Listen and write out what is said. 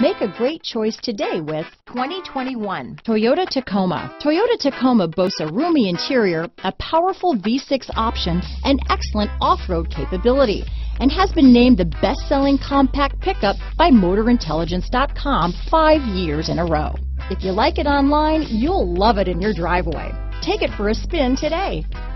Make a great choice today with 2021 Toyota Tacoma. Toyota Tacoma boasts a roomy interior, a powerful V6 option, and excellent off-road capability, and has been named the best-selling compact pickup by MotorIntelligence.com 5 years in a row. If you like it online, you'll love it in your driveway. Take it for a spin today.